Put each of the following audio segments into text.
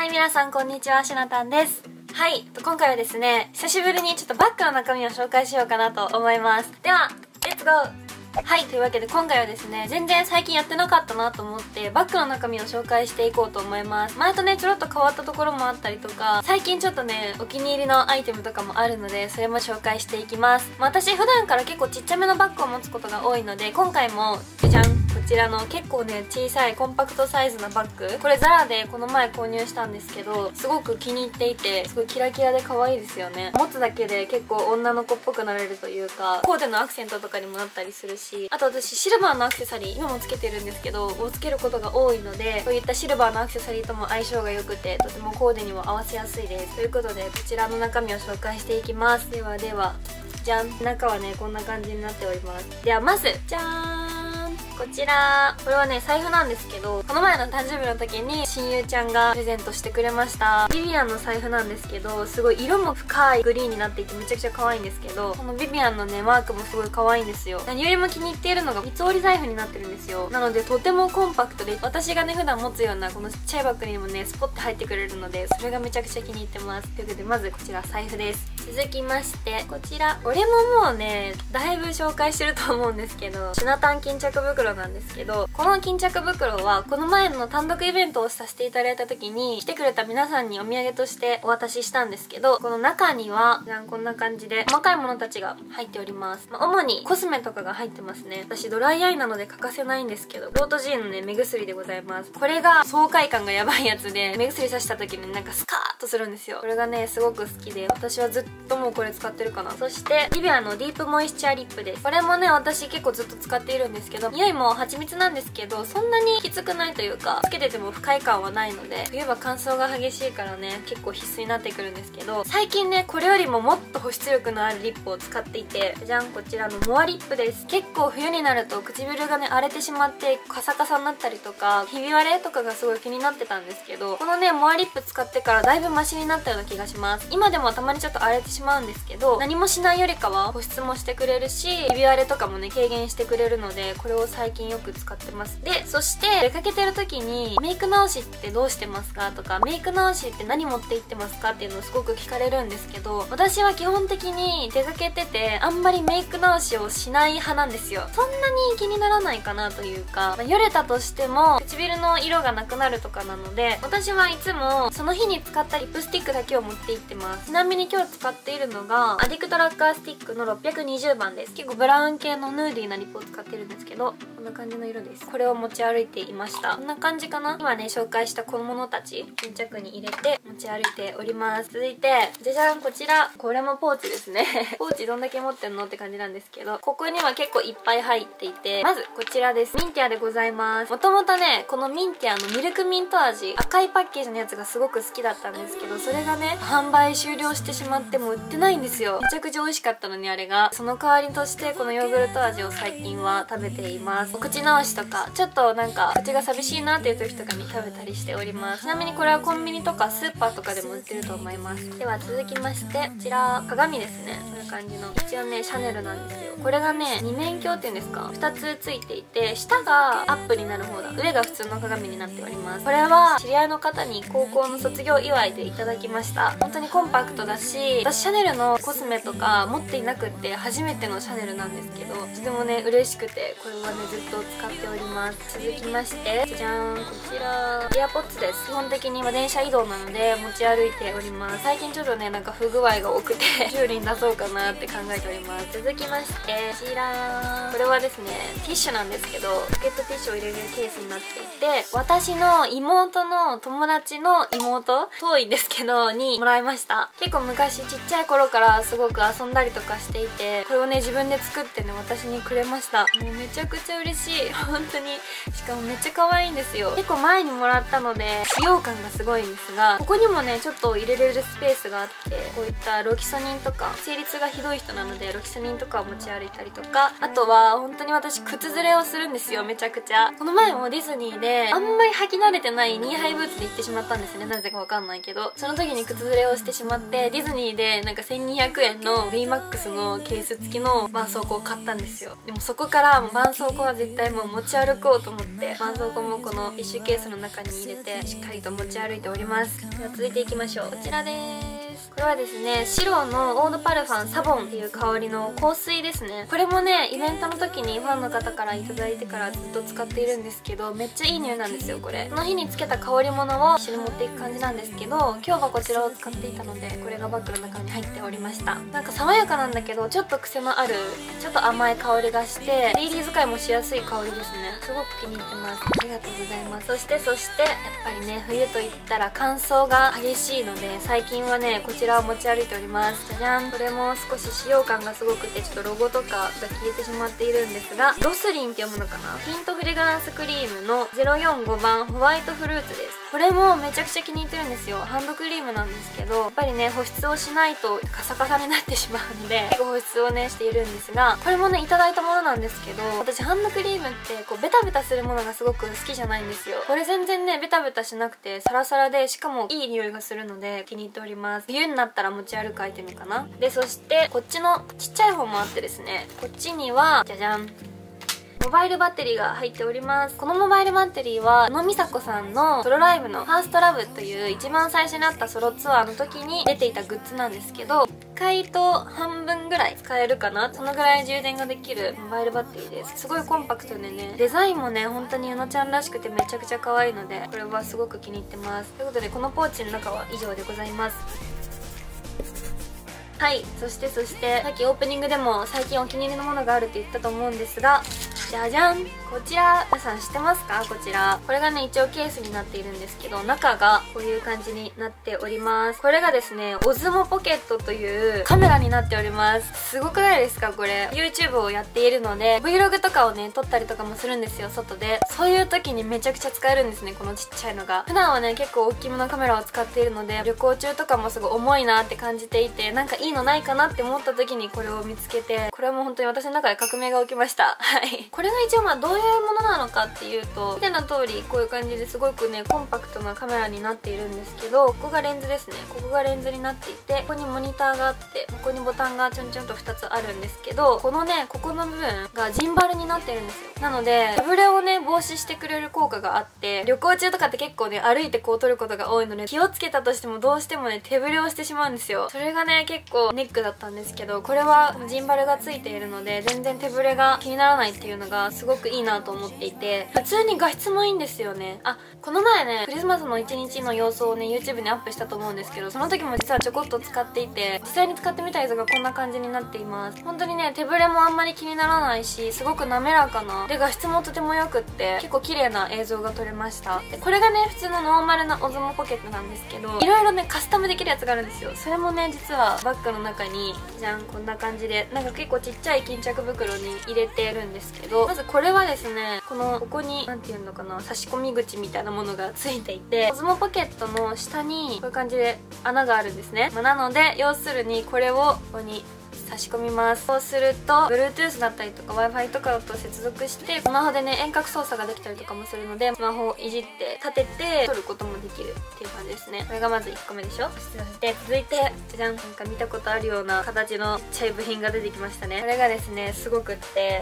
はい、皆さんこんにちは、しなたんです。はい、今回はですね、久しぶりにちょっとバッグの中身を紹介しようかなと思います。では、レッツゴー。はい、というわけで今回はですね、全然最近やってなかったなと思ってバッグの中身を紹介していこうと思います。前とねちょろっと変わったところもあったりとか、最近ちょっとねお気に入りのアイテムとかもあるので、それも紹介していきます。私普段から結構ちっちゃめのバッグを持つことが多いので、今回もじゃじゃん、こちらの結構ね小さいコンパクトサイズなバッグ、これザラでこの前購入したんですけど、すごく気に入っていて、すごいキラキラで可愛いですよね。持つだけで結構女の子っぽくなれるというか、コーデのアクセントとかにもなったりするし、あと私シルバーのアクセサリー今もつけてるんですけどをつけることが多いので、こういったシルバーのアクセサリーとも相性が良くて、とてもコーデにも合わせやすいです。ということでこちらの中身を紹介していきます。ではでは、じゃん。中はねこんな感じになっております。ではまずじゃーん、こちら、これはね財布なんですけど、この前の誕生日の時に親友ちゃんがプレゼントしてくれました。ビビアンの財布なんですけど、すごい色も深いグリーンになっていてめちゃくちゃ可愛いんですけど、このビビアンのねマークもすごい可愛いんですよ。何よりも気に入っているのが三つ折り財布になってるんですよ。なのでとてもコンパクトで、私がね普段持つようなこのちっちゃいバッグにもねスポッて入ってくれるので、それがめちゃくちゃ気に入ってます。ということでまずこちら財布です。続きましてこちら、これももうねだいぶ紹介してると思うんですけど、シュナタン巾着袋なんですけど、この巾着袋はこの前の単独イベントをさせていただいた時に来てくれた皆さんにお土産としてお渡ししたんですけど、この中にはこんな感じで細かいものたちが入っております。主にコスメとかが入ってますね。私ドライアイなので欠かせないんですけど、ロート G のね目薬でございます。これが爽快感がやばいやつで、目薬さした時になんかスカーッとするんですよ。これがねすごく好きで、私はずっともうこれ使ってるかな。そしてビビアのディープモイスチャーリップです。これもね私結構ずっと使っているんですけど、匂いも蜂蜜なんですけどそんなにきつくないというか、つけてても不快感はないので、冬は乾燥が激しいからね結構必須になってくるんですけど、最近ねこれよりももっと保湿力のあるリップを使っていて、じゃん、こちらのモアリップです。結構冬になると唇がね荒れてしまってカサカサになったりとか、ひび割れとかがすごい気になってたんですけど、このねモアリップ使ってからだいぶマシになったような気がします。今でもたまにちょっと荒れてしまうんですけど、何もしないよりかは保湿もしてくれるし、ひび割れとかもね軽減してくれるので、これを最近よく使ってます。でそして出かけてる時にメイク直しってどうしてますかとか、メイク直しって何持って行ってますかっていうのをすごく聞かれるんですけど、私は基本的に出かけててあんまりメイク直しをしない派なんですよ。そんなに気にならないかなというか、よれたとしても唇の色がなくなるとかなので、私はいつもその日に使ったリップスティックだけを持って行ってます。ちなみに今日使っているのがアディクトラッカースティックの620番です。結構ブラウン系のヌーディーなリップを使ってるんですけど、こんな感じの色です。これを持ち歩いていました。こんな感じかな。今ね紹介した小物たち巾着に入れて持ち歩いております。続いてじゃじゃん、こちら、これもポーチですねポーチどんだけ持ってんのって感じなんですけど、ここには結構いっぱい入っていて、まずこちらです。ミンティアでございます。もともとねこのミンティアのミルクミント味、赤いパッケージのやつがすごく好きだったんですけど、それがね販売終了してしまってもう売ってないんですよ。めちゃくちゃ美味しかったのにあれが。その代わりとしてこのヨーグルト味を最近は食べています。お口直しとかちょっとなんか口が寂しいなっていう時とかに食べたりしております。ちなみにこれはコンビニとかスーパーとかでも売ってると思います。では続きまして、こちら鏡ですね。こういう感じの、一応ねシャネルなんですよ。これがね二面鏡っていうんですか、2つついていて、下がアップになる方だ、上が普通の鏡になっております。これは知り合いの方に高校の卒業祝いでいただきました。本当にコンパクトだし、私シャネルのコスメとか持っていなくって初めてのシャネルなんですけど、とてもね嬉しくて、これはねずっと使っております。続きましてじゃじゃーん、こちらエアポッツです。基本的に今電車移動なので持ち歩いております。最近ちょっとねなんか不具合が多くて修理に出そうかなって考えております。続きましてこちら、これはですねティッシュなんですけど、ポケットティッシュを入れるケースになっていて、私の妹の友達の妹、遠いんですけどにもらいました。結構昔ちっちゃい頃からすごく遊んだりとかしていて、これをね自分で作ってね私にくれました。もうめちゃくちゃ嬉しい本当に。しかもめっちゃ可愛いんですよ。結構前にもらったので使用感がすごいんですが、ここにもねちょっと入れれるスペースがあって、こういったロキソニンとか、生理痛がひどい人なのでロキソニンとかを持ち歩いたりとか、あとは本当に私靴ずれをするんですよ、めちゃくちゃ。この前もディズニーであんまり履き慣れてないニーハイブーツで行ってしまったんですね。なぜかわかんないけど、その時に靴ずれをしてしまって、ディズニーでなんか1200円の VMAX のケース付きの絆創膏を買ったんですよ。でもそこから絆創膏は絶対もう持ち歩こうと思って絆創膏個もこのティッシュケースの中に入れてしっかりと持ち歩いております。では続いていきましょう。こちらです。これはですね、白のオードパルファンサボンっていう香りの香水ですね。これもね、イベントの時にファンの方からいただいてからずっと使っているんですけど、めっちゃいい匂いなんですよこれ。その日につけた香り物を一緒に持っていく感じなんですけど、今日はこちらを使っていたので、これがバッグの中に入っておりました。なんか爽やかなんだけどちょっと癖のあるちょっと甘い香りがして、デイリー使いもしやすい香りですね。すごく気に入ってます。ありがとうございます。そしてやっぱりね、冬といったら乾燥が激しいので、最近はねこちらを持ち歩いております。じゃじゃん。これも少し使用感がすごくて、ちょっとロゴとかが消えてしまっているんですが、ロスリンって読むのかな。ティントフレグランスクリームの045番ホワイトフルーツです。これもめちゃくちゃ気に入ってるんですよ。ハンドクリームなんですけど、やっぱりね保湿をしないとカサカサになってしまうので、結構保湿をねしているんですが、これもねいただいたものなんですけど、私ハンドクリームってこうベタベタするものがすごく好きじゃないんですよ。これ全然ねベタベタしなくてサラサラで、しかもいい匂いがするので気に入っております。冬になったら持ち歩くアイテムかな。でそしてこっちのちっちゃい方もあってですね、こっちにはじゃじゃん、モバイルバッテリーが入っております。このモバイルバッテリーは野美佐子さんのソロライブのファーストラブという一番最初にあったソロツアーの時に出ていたグッズなんですけど、1回と半分ぐらい使えるかな、そのぐらい充電ができるモバイルバッテリーです。すごいコンパクトでね、デザインもね本当にうのちゃんらしくてめちゃくちゃ可愛いので、これはすごく気に入ってます。ということでこのポーチの中は以上でございます。はい、そしてさっきオープニングでも最近お気に入りのものがあるって言ったと思うんですが、じゃじゃん、こちら皆さん知ってますか？こちら、これがね一応ケースになっているんですけど、中がこういう感じになっております。これがですねオズモポケットというカメラになっております。すごくないですかこれ。 YouTube をやっているので Vlog とかをね撮ったりとかもするんですよ、外で。そういう時にめちゃくちゃ使えるんですね、このちっちゃいのが。普段はね結構大きめのカメラを使っているので、旅行中とかもすごい重いなって感じていて、なんかいいのないかなって思った時にこれを見つけて、これはもう本当に私の中で革命が起きました。はい、これが一応まあどういうものなのかっていうと、見ての通りこういう感じですごくねコンパクトなカメラになっているんですけど、ここがレンズですね。ここがレンズになっていて、ここにモニターがあって、ここにボタンがちょんちょんと2つあるんですけど、このねここの部分がジンバルになってるんですよ。なので手ぶれをね防止してくれる効果があって、旅行中とかって結構ね歩いてこう撮ることが多いので、気をつけたとしてもどうしてもね手ぶれをしてしまうんですよ。それがね結構ネックだったんですけど、これはジンバルがついているので全然手ぶれが気にならないっていうのがすごくいいなと思っていて、普通に画質もいいんですよね。あ、この前ねクリスマスの1日の様子をね YouTube にアップしたと思うんですけど、その時も実はちょこっと使っていて、実際に使ってみた映像がこんな感じになっています。本当にね手ぶれもあんまり気にならないし、すごく滑らかなで画質もとても良くって、結構綺麗な映像が撮れました。でこれがね普通のノーマルなオズモポケットなんですけど、いろいろねカスタムできるやつがあるんですよ。それもね実はバッグの中にじゃん、こんな感じでなんか結構ちっちゃい巾着袋に入れてるんですけど、まずこれはですね、ここになんていうのかな、差し込み口みたいなものがついていて、オズモポケットの下にこういう感じで穴があるんですね。なので要するにこれをここに差し込みます。そうすると Bluetooth だったりとか Wi-Fi とかと接続して、スマホでね遠隔操作ができたりとかもするので、スマホをいじって立てて撮ることもできるっていう感じですね。これがまず1個目でしょ。そして続いてじゃん、なんか見たことあるような形のちっちゃい部品が出てきましたね。これがですねすごくって、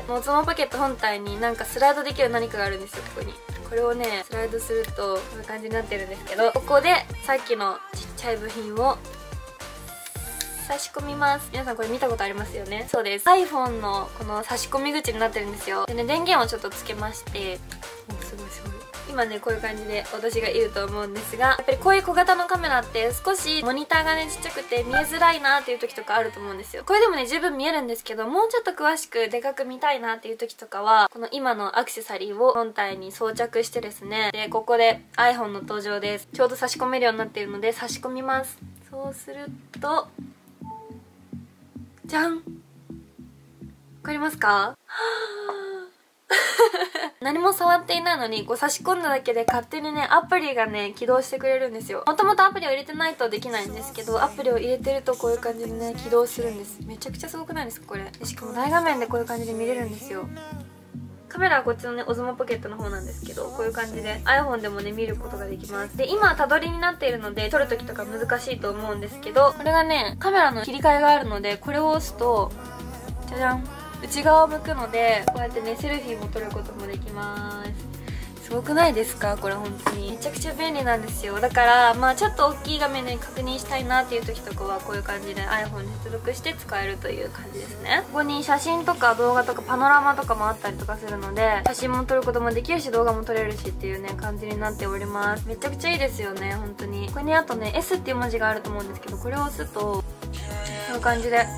オズモポケット本体になんかスライドできる何かがあるんですよ。ここにこれをねスライドするとこういう感じになってるんですけど、ここでさっきのちっちゃい部品を差し込みます。皆さんこれ見たことありますよね。そうです、 iPhone のこの差し込み口になってるんですよ。でね電源をちょっとつけまして、すごいすごい、今ねこういう感じで私がいると思うんですが、やっぱりこういう小型のカメラって少しモニターがねちっちゃくて見えづらいなっていう時とかあると思うんですよ。これでもね十分見えるんですけど、もうちょっと詳しくでかく見たいなっていう時とかは、この今のアクセサリーを本体に装着してですね、でここで iPhone の登場です。ちょうど差し込めるようになっているので差し込みます。そうするとじゃん、わかりますか？何も触っていないのにこう差し込んだだけで勝手にねアプリがね起動してくれるんですよ。もともとアプリを入れてないとできないんですけど、アプリを入れてるとこういう感じでね起動するんです。めちゃくちゃすごくないですかこれ。しかも大画面でこういう感じで見れるんですよ。カメラはこっちのねオズモポケットの方なんですけど、こういう感じで iPhone でもね見ることができます。で今はたどりになっているので撮る時とか難しいと思うんですけど、これがねカメラの切り替えがあるので、これを押すとじゃじゃん、内側を向くのでこうやってねセルフィーも撮ることもできます。すすごくないですかこれ。本当にめちゃくちゃ便利なんですよ。だからまあちょっと大きい画面で確認したいなっていう時とかはこういう感じで iPhone に接続して使えるという感じですね。ここに写真とか動画とかパノラマとかもあったりとかするので、写真も撮ることもできるし動画も撮れるしっていうね感じになっております。めちゃくちゃいいですよね本当に。ここにあとね S っていう文字があると思うんですけど、これを押すとこういう感じで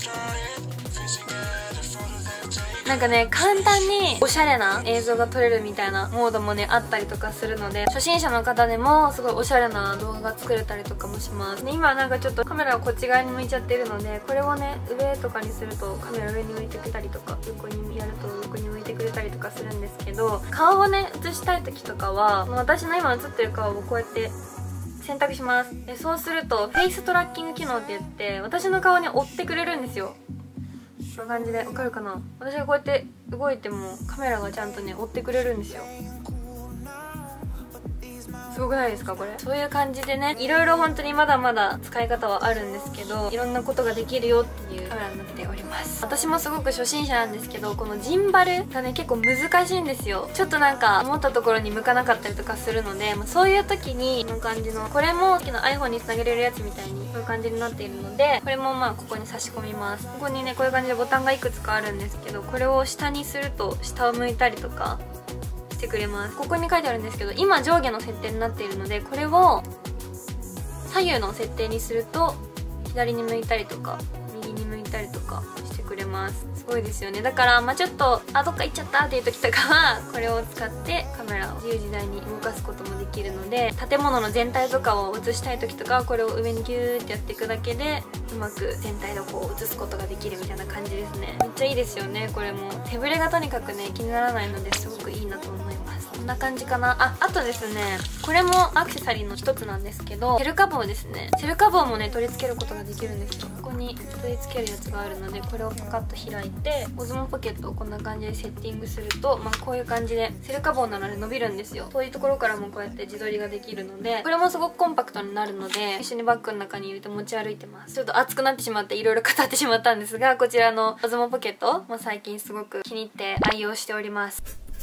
なんかね簡単におしゃれな映像が撮れるみたいなモードもねあったりとかするので、初心者の方でもすごいおしゃれな動画が作れたりとかもしますね。今なんかちょっとカメラがこっち側に向いちゃってるので、これをね上とかにするとカメラ上に向いてくれたりとか、横にやると横に向いてくれたりとかするんですけど、顔をね映したい時とかは私の今映ってる顔をこうやって選択します。でそうするとフェイストラッキング機能って言って私の顔に追ってくれるんですよ。こんな感じでわかるかな。私がこうやって動いてもカメラがちゃんとね追ってくれるんですよ。すごくないですかこれ。そういう感じでね、いろいろ本当にまだまだ使い方はあるんですけど、いろんなことができるよっていうカメラになっております。私もすごく初心者なんですけど、このジンバルがね結構難しいんですよ。ちょっとなんか思ったところに向かなかったりとかするので、そういう時にこの感じの、これもさっきの iPhone につなげれるやつみたいにこういう感じになっているので、これもまあここに差し込みます。ここにねこういう感じでボタンがいくつかあるんですけど、これを下にすると下を向いたりとかしてくれます。ここに書いてあるんですけど、今上下の設定になっているので、これを左右の設定にすると左に向いたりとか右に向いたりとかしてくれます。すごいですよね。だからまあちょっとどっか行っちゃったっていう時とかはこれを使ってカメラを自由自在に動かすこともできるので、建物の全体とかを映したい時とかはこれを上にギューってやっていくだけでうまく全体をこう映すことができるみたいな感じですね。めっちゃいいですよねこれも。手ぶれがとにかくね気にならないのですごくいいなと思います。こんな感じかな。あとですね、これもアクセサリーの一つなんですけど、セルカ棒ですね。セルカ棒もね取り付けることができるんですよ。ここに取り付けるやつがあるので、これをパカッと開いてオズモポケットをこんな感じでセッティングすると、こういう感じでセルカ棒なので伸びるんですよ。遠いところからもこうやって自撮りができるので、これもすごくコンパクトになるので一緒にバッグの中に入れて持ち歩いてます。ちょっと熱くなってしまっていろいろ語ってしまったんですが、こちらのオズモポケットも最近すごく気に入って愛用しております。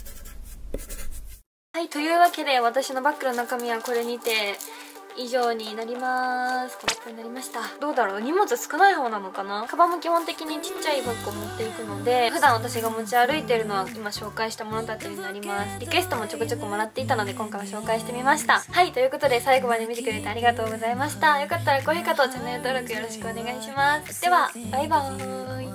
はい、というわけで私のバッグの中身はこれにて以上になります。これになりました。どうだろう、荷物少ない方なのかな。カバンも基本的にちっちゃいバッグを持っていくので、普段私が持ち歩いているのは今紹介したものたちになります。リクエストもちょこちょこもらっていたので今回は紹介してみました。はい、ということで最後まで見てくれてありがとうございました。よかったら高評価とチャンネル登録よろしくお願いします。ではバイバーイ。